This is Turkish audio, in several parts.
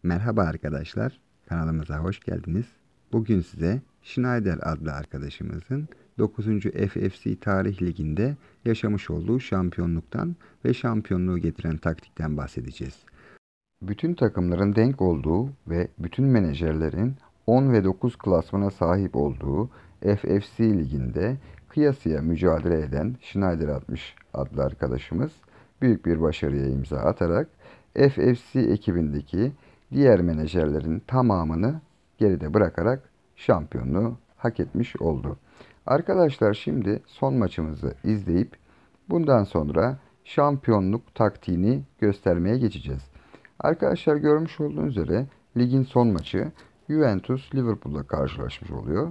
Merhaba arkadaşlar, kanalımıza hoş geldiniz. Bugün size Schneider adlı arkadaşımızın 9. FFC Tarih Ligi'nde yaşamış olduğu şampiyonluktan ve şampiyonluğu getiren taktikten bahsedeceğiz. Bütün takımların denk olduğu ve bütün menajerlerin 10 ve 9 klasmana sahip olduğu FFC Ligi'nde kıyasıya mücadele eden Schneider 60 adlı arkadaşımız büyük bir başarıya imza atarak FFC ekibindeki diğer menajerlerin tamamını geride bırakarak şampiyonluğu hak etmiş oldu. Arkadaşlar şimdi son maçımızı izleyip bundan sonra şampiyonluk taktiğini göstermeye geçeceğiz. Arkadaşlar görmüş olduğunuz üzere ligin son maçı Juventus Liverpool'la karşılaşmış oluyor.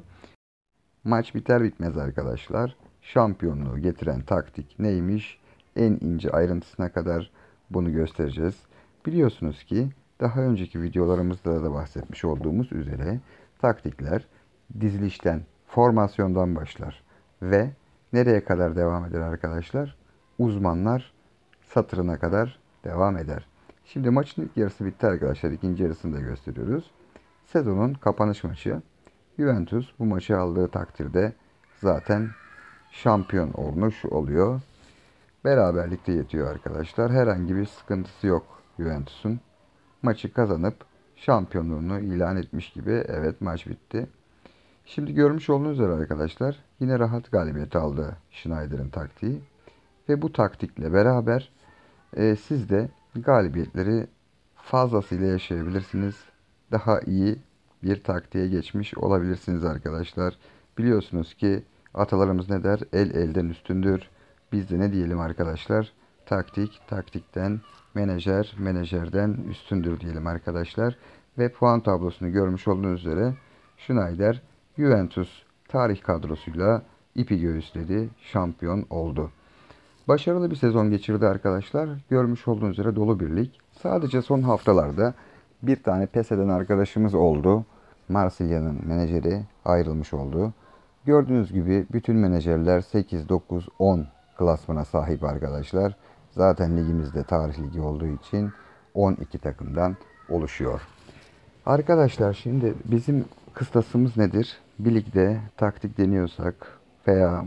Maç biter bitmez arkadaşlar şampiyonluğu getiren taktik neymiş? En ince ayrıntısına kadar bunu göstereceğiz. Biliyorsunuz ki daha önceki videolarımızda da bahsetmiş olduğumuz üzere taktikler dizilişten, formasyondan başlar ve nereye kadar devam eder arkadaşlar? Uzmanlar satırına kadar devam eder. Şimdi maçın ilk yarısı bitti arkadaşlar. İkinci yarısını da gösteriyoruz. Sezonun kapanış maçı. Juventus bu maçı aldığı takdirde zaten şampiyon olmuş oluyor. Beraberlikte yetiyor arkadaşlar. Herhangi bir sıkıntısı yok Juventus'un. Maçı kazanıp şampiyonluğunu ilan etmiş gibi. Evet, maç bitti. Şimdi görmüş olduğunuz üzere arkadaşlar yine rahat galibiyet aldı Schneider'in taktiği. Ve bu taktikle beraber siz de galibiyetleri fazlasıyla yaşayabilirsiniz. Daha iyi bir taktiğe geçmiş olabilirsiniz arkadaşlar. Biliyorsunuz ki atalarımız ne der? El elden üstündür. Biz de ne diyelim arkadaşlar? Taktik taktikten, menajer menajerden üstündür diyelim arkadaşlar. Ve puan tablosunu görmüş olduğunuz üzere Schneider Juventus tarih kadrosuyla ipi göğüsledi, şampiyon oldu. Başarılı bir sezon geçirdi arkadaşlar. Görmüş olduğunuz üzere dolu bir lig. Sadece son haftalarda bir tane pes eden arkadaşımız oldu. Marsilya'nın menajeri ayrılmış oldu. Gördüğünüz gibi bütün menajerler 8, 9, 10 klasmana sahip arkadaşlar. Zaten ligimizde tarih ligi olduğu için 12 takımdan oluşuyor. Arkadaşlar şimdi bizim kıstasımız nedir? Bir ligde taktik deniyorsak veya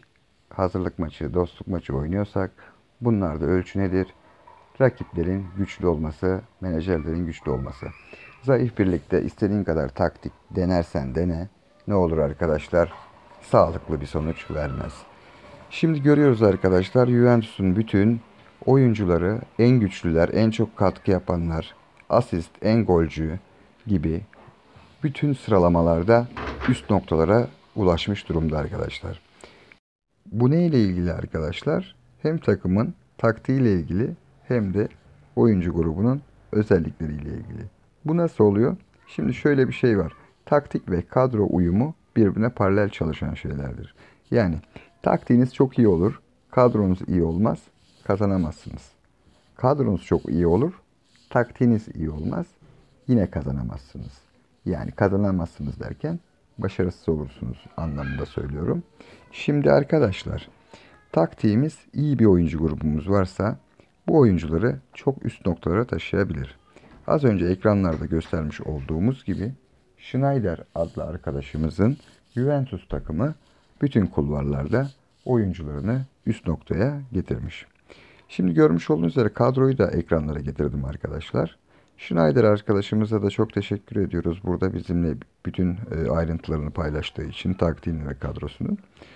hazırlık maçı, dostluk maçı oynuyorsak bunlarda ölçü nedir? Rakiplerin güçlü olması, menajerlerin güçlü olması. Zayıf birlikte istediğin kadar taktik denersen dene. Ne olur arkadaşlar? Sağlıklı bir sonuç vermez. Şimdi görüyoruz arkadaşlar Juventus'un bütün oyuncuları en güçlüler, en çok katkı yapanlar, asist, en golcü gibi bütün sıralamalarda üst noktalara ulaşmış durumda arkadaşlar. Bu ne ile ilgili arkadaşlar? Hem takımın taktiğiyle ilgili hem de oyuncu grubunun özellikleriyle ilgili. Bu nasıl oluyor? Şimdi şöyle bir şey var. Taktik ve kadro uyumu birbirine paralel çalışan şeylerdir. Yani taktiğiniz çok iyi olur, kadronuz iyi olmaz, kazanamazsınız. Kadronuz çok iyi olur, taktiğiniz iyi olmaz, yine kazanamazsınız. Yani kazanamazsınız derken başarısız olursunuz anlamında söylüyorum. Şimdi arkadaşlar taktiğimiz iyi bir oyuncu grubumuz varsa bu oyuncuları çok üst noktalara taşıyabilir. Az önce ekranlarda göstermiş olduğumuz gibi Schneider adlı arkadaşımızın Juventus takımı bütün kulvarlarda oyuncularını üst noktaya getirmiş. Şimdi görmüş olduğunuz üzere kadroyu da ekranlara getirdim arkadaşlar. Schneider arkadaşımıza da çok teşekkür ediyoruz. Burada bizimle bütün ayrıntılarını paylaştığı için taktiğini ve kadrosunun.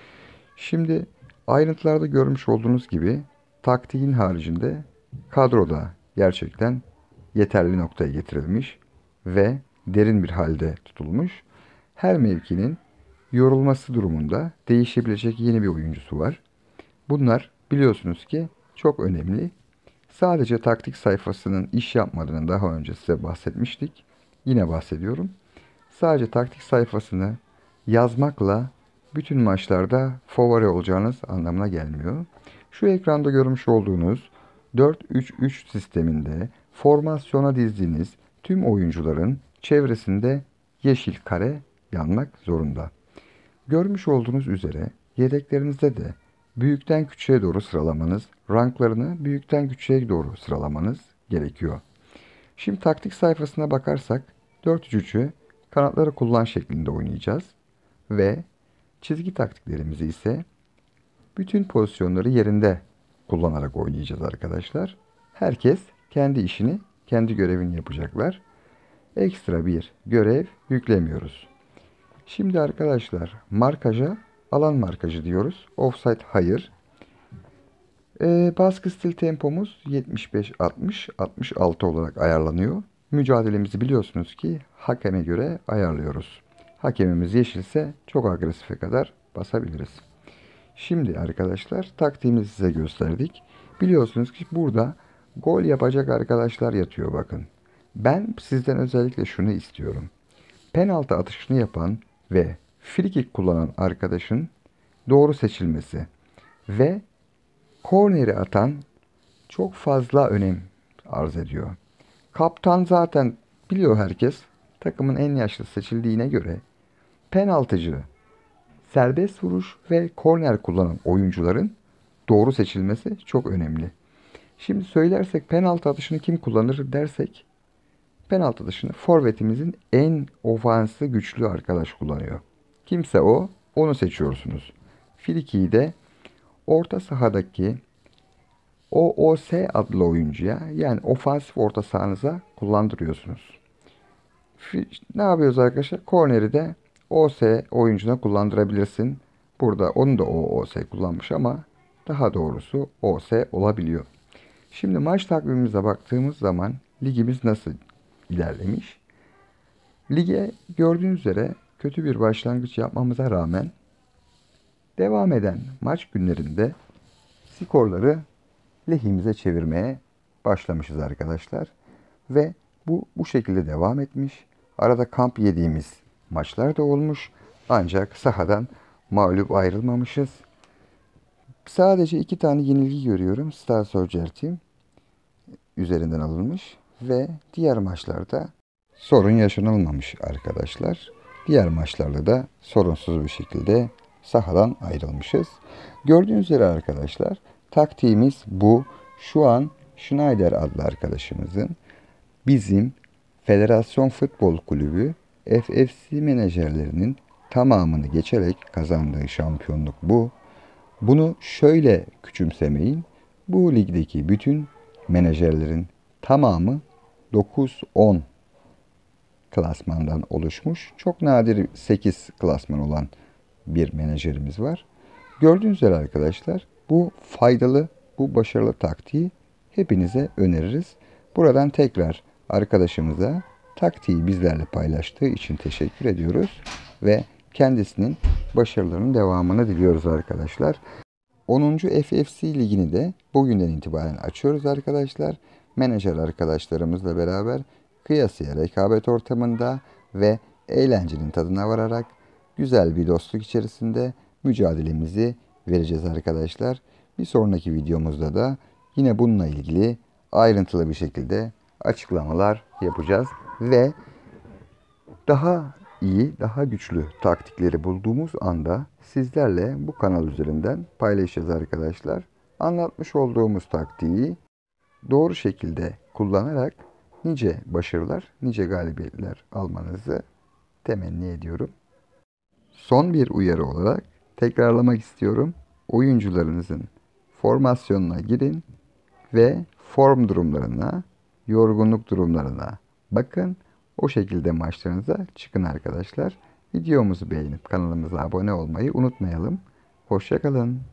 Şimdi ayrıntılarda görmüş olduğunuz gibi taktiğin haricinde kadroda gerçekten yeterli noktaya getirilmiş ve derin bir halde tutulmuş. Her mevkinin yorulması durumunda değişebilecek yeni bir oyuncusu var. Bunlar biliyorsunuz ki çok önemli. Sadece taktik sayfasının iş yapmadığını daha önce size bahsetmiştik. Yine bahsediyorum. Sadece taktik sayfasını yazmakla bütün maçlarda favori olacağınız anlamına gelmiyor. Şu ekranda görmüş olduğunuz 4-3-3 sisteminde formasyona dizdiğiniz tüm oyuncuların çevresinde yeşil kare yanmak zorunda. Görmüş olduğunuz üzere yedeklerinizde de büyükten küçüğe doğru sıralamanız, ranklarını büyükten küçüğe doğru sıralamanız gerekiyor. Şimdi taktik sayfasına bakarsak 4-3-3'ü kanatları kullan şeklinde oynayacağız. Ve çizgi taktiklerimizi ise bütün pozisyonları yerinde kullanarak oynayacağız arkadaşlar. Herkes kendi işini, kendi görevini yapacaklar. Ekstra bir görev yüklemiyoruz. Şimdi arkadaşlar markaja alan markajı diyoruz. Offside hayır. Baskı stil tempomuz 75-60-66 olarak ayarlanıyor. Mücadelemizi biliyorsunuz ki hakeme göre ayarlıyoruz. Hakemimiz yeşilse çok agresife kadar basabiliriz. Şimdi arkadaşlar taktiğimizi size gösterdik. Biliyorsunuz ki burada gol yapacak arkadaşlar yatıyor bakın. Ben sizden özellikle şunu istiyorum. Penaltı atışını yapan ve free kick kullanan arkadaşın doğru seçilmesi ve korneri atan çok fazla önem arz ediyor. Kaptan zaten biliyor herkes takımın en yaşlı seçildiğine göre penaltıcı, serbest vuruş ve korner kullanan oyuncuların doğru seçilmesi çok önemli. Şimdi söylersek penaltı atışını kim kullanır dersek penaltı atışını forvetimizin en ofansı güçlü arkadaş kullanıyor. Kimse o, onu seçiyorsunuz. Friki'yi de orta sahadaki OOS adlı oyuncuya yani ofansif orta sahanıza kullandırıyorsunuz. Ne yapıyoruz arkadaşlar? Korneri de OS oyuncuna kullandırabilirsin. Burada onu da OOS kullanmış ama daha doğrusu OS olabiliyor. Şimdi maç takvimimize baktığımız zaman ligimiz nasıl ilerlemiş? Lige gördüğünüz üzere kötü bir başlangıç yapmamıza rağmen devam eden maç günlerinde skorları lehimize çevirmeye başlamışız arkadaşlar. Ve bu şekilde devam etmiş. Arada kamp yediğimiz maçlar da olmuş. Ancak sahadan mağlup ayrılmamışız. Sadece 2 tane yenilgi görüyorum. Star Soldier Team üzerinden alınmış. Ve diğer maçlarda sorun yaşanılmamış arkadaşlar. Diğer maçlarda da sorunsuz bir şekilde sahadan ayrılmışız. Gördüğünüz üzere arkadaşlar taktiğimiz bu. Şu an Schneider adlı arkadaşımızın bizim Federasyon Futbol Kulübü FFC menajerlerinin tamamını geçerek kazandığı şampiyonluk bu. Bunu şöyle küçümsemeyin. Bu ligdeki bütün menajerlerin tamamı 9-10 klasmandan oluşmuş. Çok nadir 8 klasman olan bir menajerimiz var. Gördüğünüz üzere arkadaşlar bu faydalı, bu başarılı taktiği hepinize öneririz. Buradan tekrar arkadaşımıza taktiği bizlerle paylaştığı için teşekkür ediyoruz ve kendisinin başarılarının devamını diliyoruz arkadaşlar. 10. FFC ligini de bugünden itibaren açıyoruz arkadaşlar. Menajer arkadaşlarımızla beraber kıyasıya rekabet ortamında ve eğlencenin tadına vararak güzel bir dostluk içerisinde mücadelemizi vereceğiz arkadaşlar. Bir sonraki videomuzda da yine bununla ilgili ayrıntılı bir şekilde açıklamalar yapacağız ve daha iyi, daha güçlü taktikleri bulduğumuz anda sizlerle bu kanal üzerinden paylaşacağız arkadaşlar. Anlatmış olduğumuz taktiği doğru şekilde kullanarak nice başarılar, nice galibiyetler almanızı temenni ediyorum. Son bir uyarı olarak tekrarlamak istiyorum. Oyuncularınızın formasyonuna girin ve form durumlarına, yorgunluk durumlarına bakın. O şekilde maçlarınıza çıkın arkadaşlar. Videomuzu beğenip kanalımıza abone olmayı unutmayalım. Hoşça kalın.